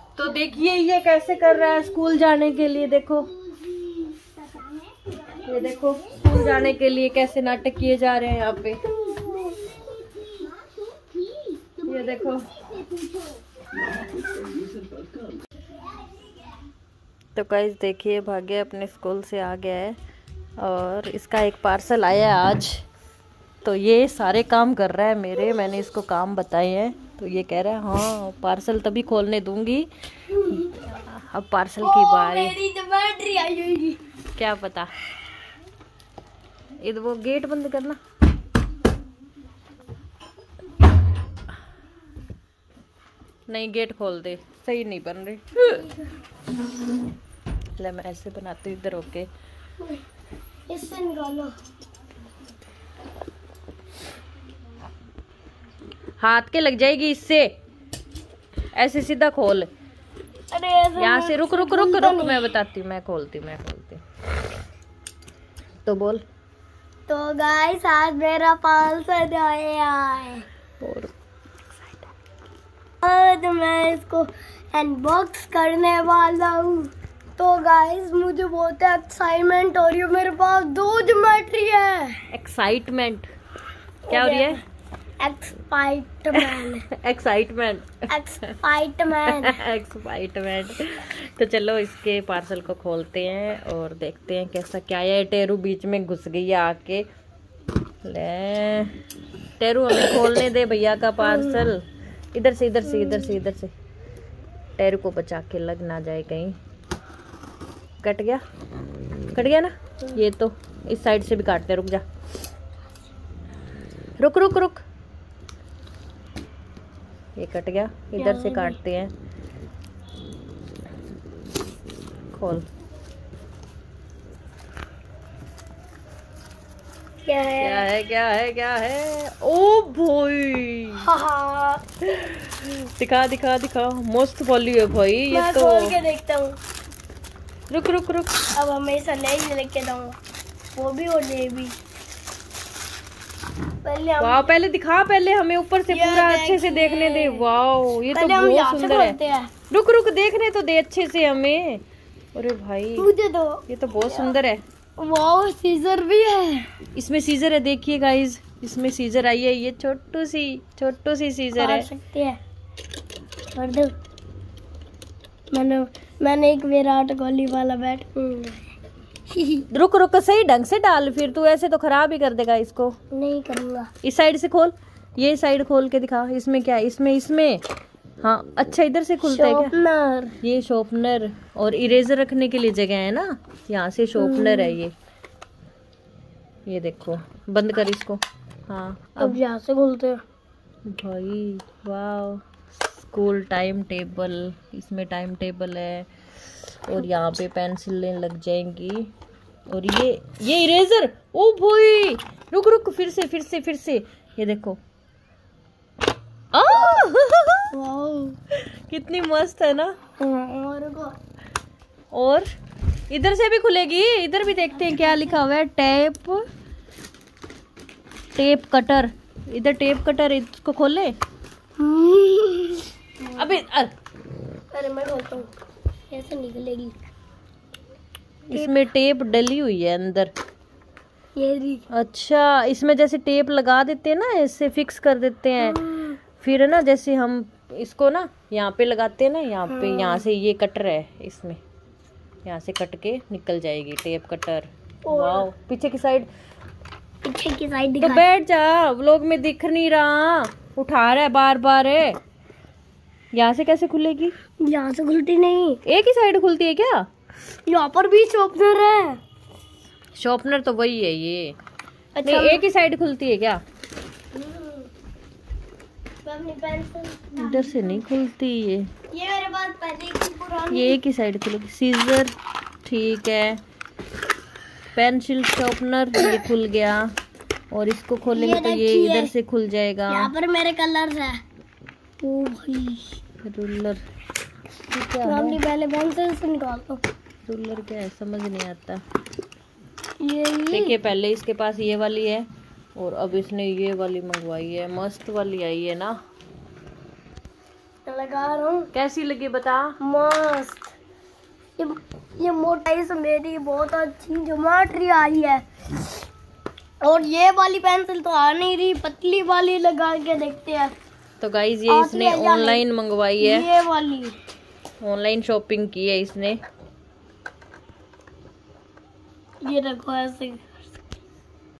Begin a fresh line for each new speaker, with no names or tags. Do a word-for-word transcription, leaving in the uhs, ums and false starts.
तो देखिए ये कैसे कर रहा है स्कूल जाने के लिए। देखो ये देखो स्कूल जाने के लिए कैसे नाटक किए जा रहे हैं यहाँ पे। ये देखो तो गाइस देखिए भाग्य अपने स्कूल से आ गया है और इसका एक पार्सल आया है आज। तो ये सारे काम कर रहा है मेरे, मैंने इसको काम बताए हैं तो ये कह रहा है हाँ पार्सल तभी खोलने दूंगी। अब पार्सल की बारी।
मेरी तो बैटरी आई होगी।
क्या पता। ये वो गेट बंद करना। नहीं गेट खोल दे, सही नहीं बन रही। ले मैं ऐसे बनाती हूँ इधर होके।
इससे निकालो।
हाथ के लग जाएगी इससे। ऐसे सीधा खोल।
अरे
यहाँ से रुक रुक रुक रुक मैं बताती हूँ, मैं खोलती मैं खोलती तो बोल।
तो गाइस आज मेरा पार्सल आया है
और
आज मैं इसको अनबॉक्स करने वाला हूँ। तो गाइस मुझे बहुत एक्साइटमेंट हो रही है। मेरे पास दो ज्योमेट्री है।
एक्साइटमेंट क्या हो रही है?
Excitement
excitement
excitement
excitement. तो चलो इसके पार्सल को खोलते हैं और देखते हैं कैसा क्या है। टेरू बीच में घुस गई है आके। ले टेरू हमें खोलने दे भैया का पार्सल। इधर से इधर से इधर से इधर से टेरू को बचा के लग ना जाए कहीं। कट गया कट गया ना। ये तो इस साइड से भी काटते। रुक जा रुक रुक रुक। ये कट गया। इधर से काटते हैं। खोल।
क्या है
क्या है क्या है क्या है? ओ भाई
हाँ
दिखा दिखा दिखा। मस्त वाली है भाई ये
मैं
तो।
खोल के देखता हूँ।
रुक रुक रुक।
अब हमेशा नहीं लेके दूँगा वो भी और ये भी। पहले हम
वाह पहले दिखा, पहले हमें ऊपर से
ये
पूरा अच्छे से
देखिए।
देखने दे। वाह ये तो
पहले हम
बहुत
यहाँ से
सुंदर
खोलते
है।
हैं।
रुक रुक देखने तो दे अच्छे से हमें। अरे भाई
मुझे दो।
ये तो बहुत सुंदर है।
वाह सीजर भी है।
इसमें सीजर है देखिए गाइस। इसमें सीजर आई है। ये छोटू सी छोटू सी सीजर है।
सकती है और दो। मैंने मैंने एक विराट कोहली वाला बैट
रुक रुक सही ढंग से डाल, फिर तू ऐसे तो खराब ही कर देगा इसको।
नहीं करूँगा।
इस साइड से खोल। ये साइड खोल के दिखा। इसमें क्या है? इसमें इसमें हाँ अच्छा इधर से खुलता है क्या?
शॉर्पनर।
ये शॉर्पनर और इरेजर रखने के लिए जगह है ना। यहाँ से शॉर्पनर है ये। ये देखो बंद कर इसको। हाँ
अब यहाँ से खोलते हैं।
भाई वाह स्कूल टाइम टेबल। इसमें टाइम टेबल है और यहाँ पे पेंसिलें लग जाएंगी। और ये ये इरेजर। ओ भाई रुक रुक फिर से फिर से फिर से। ये देखो आ! कितनी मस्त है ना।
और को
और इधर से भी खुलेगी। इधर भी देखते हैं क्या लिखा हुआ है। Tape tape cutter. इधर टेप कटर। इसको खोले। अबे अरे
अरे मैं खोलता हूँ कैसे निकलेगी।
इसमें टेप डली हुई है अंदर।
ये भी
अच्छा इसमें जैसे टेप लगा देते हैं ना, ऐसे फिक्स कर देते हैं। फिर है ना जैसे हम इसको ना यहाँ पे लगाते हैं ना, यहाँ पे यहाँ से ये कटर है इसमें, यहाँ से कट के निकल जाएगी टेप कटर। वाह पीछे की साइड
पीछे की साइड
तो
दिखा।
बैठ जा, व्लॉग में दिख नहीं रहा, उठा रहा है बार बार है। यहाँ से कैसे खुलेगी?
यहाँ से खुलती नहीं,
एक ही साइड खुलती है क्या?
यहाँ पर भी शॉर्पनर है।
शॉर्पनर तो वही है ये।
अच्छा
नहीं एक ही साइड खुलती है क्या? इधर से नहीं खुलती ये।
ये मेरे पास पहले की पुरानी।
ये एक ही साइड खुलेगी। सीजर ठीक है, पेंसिल शार्पनर ये खुल गया, और इसको खोलेंगे तो ये इधर से खुल जाएगा।
यहाँ पर मेरे कलर्स है। ओ भाई
रूलर क्या
तो हमने
है?
पहले पेंसिल से निकाल दो।
रूलर क्या है समझ नहीं आता।
ये
देखिए पहले इसके पास ये वाली है और अब इसने ये वाली मंगवाई है, मस्त वाली आई है ना।
लगा रहा हूँ।
कैसी लगी बता।
मस्त। ये ये मोटाई से मेरी बहुत अच्छी ज्योमेट्री आई है। और ये वाली पेंसिल तो आ नहीं रही, पतली वाली लगा के देखते हैं।
तो गाइज ये इसने ऑनलाइन मंगवाई है,
ये वाली
ऑनलाइन शॉपिंग की है इसने।
ये देखो ऐसे